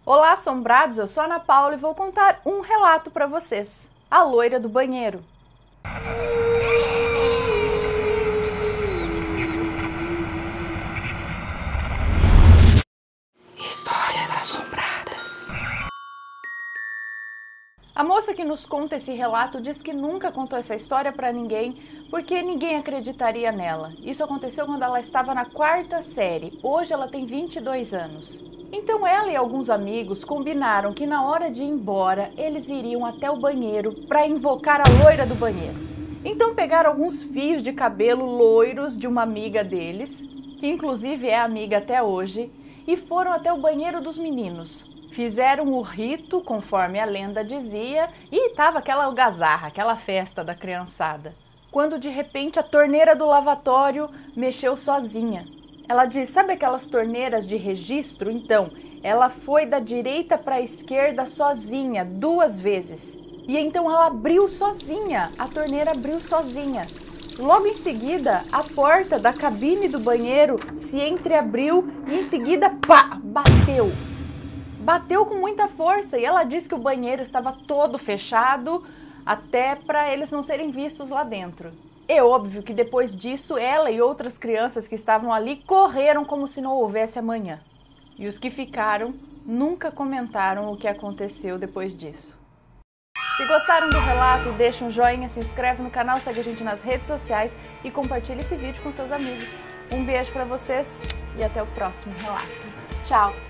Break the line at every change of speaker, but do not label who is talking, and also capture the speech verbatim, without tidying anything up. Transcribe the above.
Olá, assombrados! Eu sou a Ana Paula e vou contar um relato para vocês. A loira do banheiro. Histórias assombradas. A moça que nos conta esse relato diz que nunca contou essa história para ninguém porque ninguém acreditaria nela. Isso aconteceu quando ela estava na quarta série. Hoje ela tem vinte e dois anos. Então ela e alguns amigos combinaram que na hora de ir embora, eles iriam até o banheiro para invocar a loira do banheiro. Então pegaram alguns fios de cabelo loiros de uma amiga deles, que inclusive é amiga até hoje, e foram até o banheiro dos meninos. Fizeram o rito, conforme a lenda dizia, e estava aquela algazarra, aquela festa da criançada. Quando de repente a torneira do lavatório mexeu sozinha. Ela diz, sabe aquelas torneiras de registro? Então, ela foi da direita para a esquerda sozinha, duas vezes. E então ela abriu sozinha, a torneira abriu sozinha. Logo em seguida, a porta da cabine do banheiro se entreabriu e em seguida, pá, bateu. Bateu com muita força e ela disse que o banheiro estava todo fechado, até para eles não serem vistos lá dentro. É óbvio que depois disso, ela e outras crianças que estavam ali correram como se não houvesse amanhã. E os que ficaram nunca comentaram o que aconteceu depois disso. Se gostaram do relato, deixa um joinha, se inscreve no canal, segue a gente nas redes sociais e compartilha esse vídeo com seus amigos. Um beijo para vocês e até o próximo relato. Tchau!